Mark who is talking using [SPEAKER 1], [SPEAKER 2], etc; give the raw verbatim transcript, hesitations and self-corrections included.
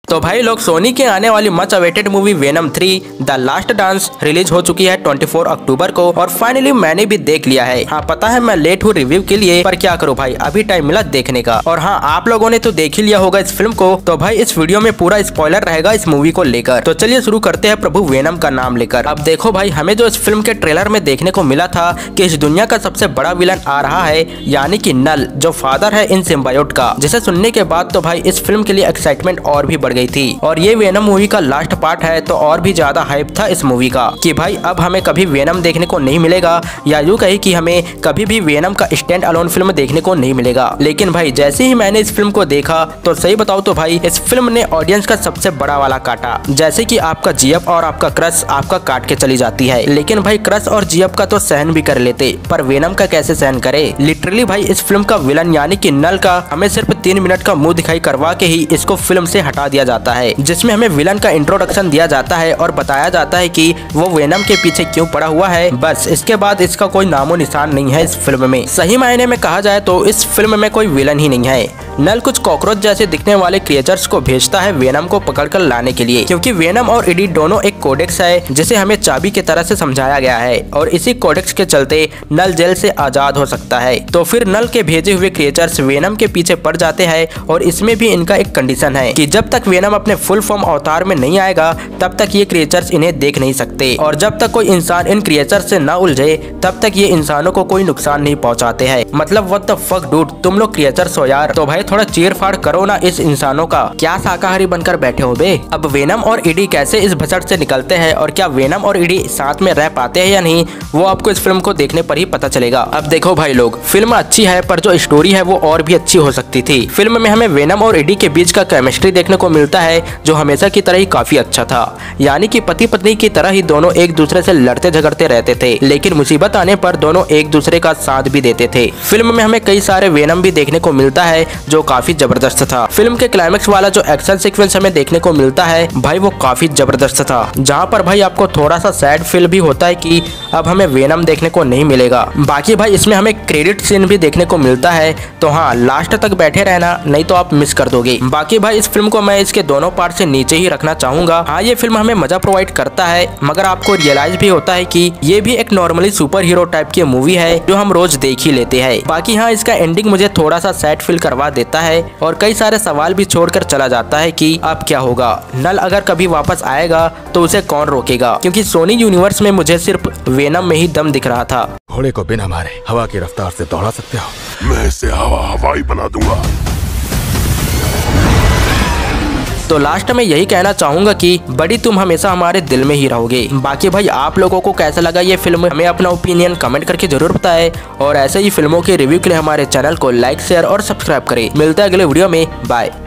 [SPEAKER 1] तो भाई लोग, सोनी की आने वाली much awaited movie Venom three the last dance release हो चुकी है चौबीस अक्टूबर को और फाइनली मैंने भी देख लिया है। हाँ पता है मैं लेट हूँ रिव्यू के लिए, पर क्या करूँ भाई, अभी टाइम मिला देखने का। और हाँ आप लोगों ने तो देख ही लिया होगा इस फिल्म को, तो भाई इस वीडियो में पूरा स्पॉइलर रहेगा इस मूवी को लेकर। तो चलिए शुरू करते हैं प्रभु वेनम का नाम लेकर। अब देखो भाई, हमें जो इस फिल्म के ट्रेलर में देखने को मिला था कि इस दुनिया का सबसे बड़ा विलन आ रहा है, यानी कि नल, जो फादर है इन सिम्बायोट का। जिसे सुनने के बाद तो भाई इस फिल्म के लिए एक्साइटमेंट और भी बढ़ गई थी। और ये वेनम मूवी का लास्ट पार्ट है तो और भी ज्यादा हाइप था इस मूवी का कि भाई अब हमें कभी वेनम देखने को नहीं मिलेगा, या यूँ कही कि हमें कभी भी वेनम का स्टैंड अलोन फिल्म देखने को नहीं मिलेगा। लेकिन भाई जैसे ही मैंने इस फिल्म को देखा तो सही बताओ तो भाई इस फिल्म ने ऑडियंस का सबसे बड़ा वाला काटा। जैसे कि आपका जीएफ और आपका क्रश आपका काट के चली जाती है, लेकिन भाई क्रश और जीएफ का तो सहन भी कर लेते, पर वेनम का कैसे सहन करे। लिटरली भाई इस फिल्म का विलन यानी कि नल का हमें सिर्फ तीन मिनट का मुंह दिखाई करवा के ही इसको फिल्म से हटा दिया जाता है, जिसमें हमें विलन का इंट्रोडक्शन दिया जाता है और बताया जाता है कि वो वेनम के पीछे क्यों पड़ा हुआ है। बस इसके बाद इसका कोई नामो निशान नहीं है इस फिल्म में। सही मायने में कहा जाए तो इस फिल्म में कोई विलन ही नहीं है। नल कुछ कॉकरोच जैसे दिखने वाले क्रिएचर्स को भेजता है वेनम को पकड़कर लाने के लिए, क्योंकि वेनम और इडी दोनों एक कोडेक्स है जिसे हमें चाबी की तरह से समझाया गया है, और इसी कोडेक्स के चलते नल जेल से आजाद हो सकता है। तो फिर नल के भेजे हुए क्रिएचर्स वेनम के पीछे पड़ जाते हैं, और इसमें भी इनका एक कंडीशन है कि जब तक वेनम अपने फुल फॉर्म अवतार में नहीं आएगा तब तक ये क्रिएचर्स इन्हें देख नहीं सकते, और जब तक कोई इंसान इन क्रिएचर्स से न उलझे तब तक ये इंसानों को कोई नुकसान नहीं पहुंचाते हैं। मतलब व्हाट द फक डूड, तुम लोग क्रिएचर्स हो यार, तो भाई थोड़ा चीर फाड़ करो ना इस इंसानों का, क्या शाकाहारी बनकर बैठे हो बे। अब वेनम और इडी कैसे इस भसड़ से निकलते हैं और क्या वेनम और इडी साथ में रह पाते हैं या नहीं, वो आपको इस फिल्म को देखने पर ही पता चलेगा। अब देखो भाई लोग, फिल्म अच्छी है पर जो स्टोरी है वो और भी अच्छी हो सकती थी। फिल्म में हमें वेनम और इडी के बीच का केमिस्ट्री देखने को मिलता है जो हमेशा की तरह ही काफी अच्छा था, यानी कि पति पत्नी की तरह ही दोनों एक दूसरे से लड़ते झगड़ते रहते थे, लेकिन मुसीबत आने पर दोनों एक दूसरे का साथ भी देते थे। फिल्म में हमें कई सारे वेनम भी देखने को मिलता है जो काफी जबरदस्त था। फिल्म के क्लाइमेक्स वाला जो एक्शन सीक्वेंस हमें देखने को मिलता है भाई वो काफी जबरदस्त था, जहाँ पर भाई आपको थोड़ा सा सैड फील भी होता है कि अब हमें वेनम देखने को नहीं मिलेगा। बाकी भाई इसमें हमें क्रेडिट सीन भी देखने को मिलता है, तो हाँ लास्ट तक बैठे रहना, नहीं तो आप मिस कर दोगे। बाकी भाई इस फिल्म को मैं इसके दोनों पार्ट से नीचे ही रखना चाहूंगा। हाँ ये फिल्म हमें मजा प्रोवाइड करता है, मगर आपको रियलाइज भी होता है कि ये भी एक नॉर्मली सुपर हीरो टाइप की मूवी है जो हम रोज देख ही लेते हैं। बाकी हाँ इसका एंडिंग मुझे थोड़ा सा सैड फील करवा देता है और कई सारे सवाल भी छोड़कर चला जाता है कि अब क्या होगा, नल अगर कभी वापस आएगा तो उसे कौन रोकेगा, क्योंकि सोनी यूनिवर्स में मुझे सिर्फ वेनम में ही दम दिख रहा था।
[SPEAKER 2] घोड़े को बिना मारे हवा की रफ्तार से दौड़ा सकते हो,
[SPEAKER 3] मैं इसे हवा हवाई बना दूंगा।
[SPEAKER 1] तो लास्ट में यही कहना चाहूंगा कि बड़ी तुम हमेशा हमारे दिल में ही रहोगे। बाकी भाई आप लोगों को कैसा लगा ये फिल्म, हमें अपना ओपिनियन कमेंट करके जरूर बताएं, और ऐसे ही फिल्मों के रिव्यू के लिए हमारे चैनल को लाइक शेयर और सब्सक्राइब करें। मिलते हैं अगले वीडियो में, बाय।